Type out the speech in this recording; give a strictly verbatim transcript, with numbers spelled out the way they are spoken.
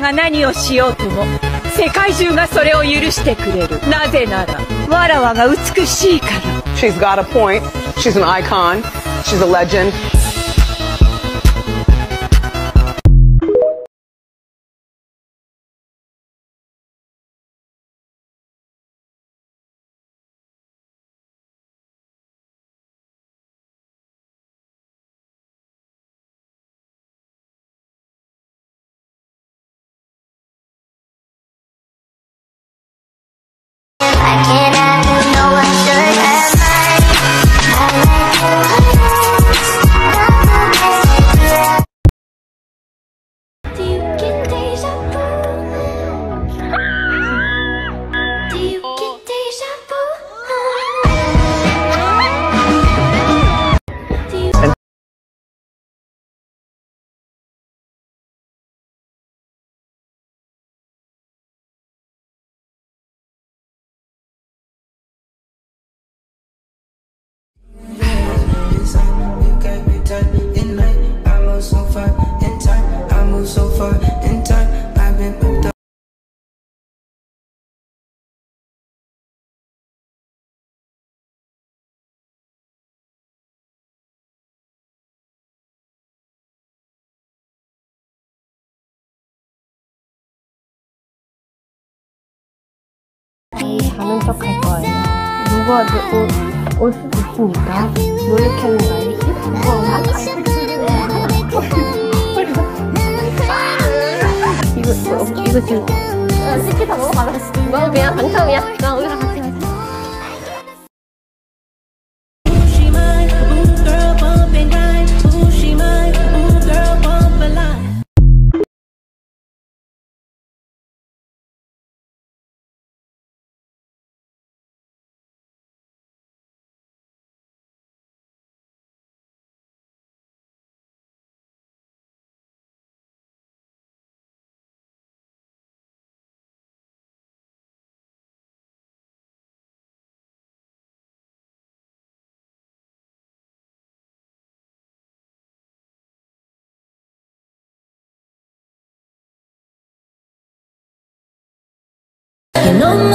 が何をしようとも世界中がそれを許してくれる。なぜならわらわが美しいから。 She's got a point. She's an icon. She's a legend. I can't have you, no one should have mine. Do you get deja vu? Do you get deja vu? Do you in night, I move so far in time. I move so far in time. I've been moved up. 자는 척 할 거예요. 누가 올, 올 수도 있으니까 놀래켜 하는 거 알겠지? 이거, 이거, 이거 지금 치킨 다 먹어봐라. 너 그냥 당첨이야. 나 우리랑 같이 가자. You know